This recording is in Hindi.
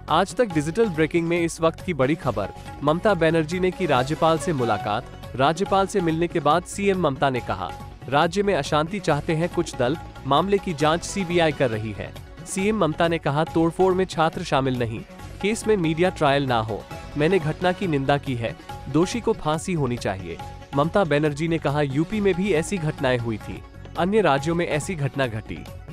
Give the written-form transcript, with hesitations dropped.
आज तक डिजिटल ब्रेकिंग में इस वक्त की बड़ी खबर। ममता बनर्जी ने की राज्यपाल से मुलाकात। राज्यपाल से मिलने के बाद सीएम ममता ने कहा, राज्य में अशांति चाहते हैं कुछ दल, मामले की जांच सीबीआई कर रही है। सीएम ममता ने कहा, तोड़फोड़ में छात्र शामिल नहीं, केस में मीडिया ट्रायल ना हो। मैंने घटना की निंदा की है, दोषी को फांसी होनी चाहिए। ममता बनर्जी ने कहा, यूपी में भी ऐसी घटनाएं हुई थी, अन्य राज्यों में ऐसी घटना घटी।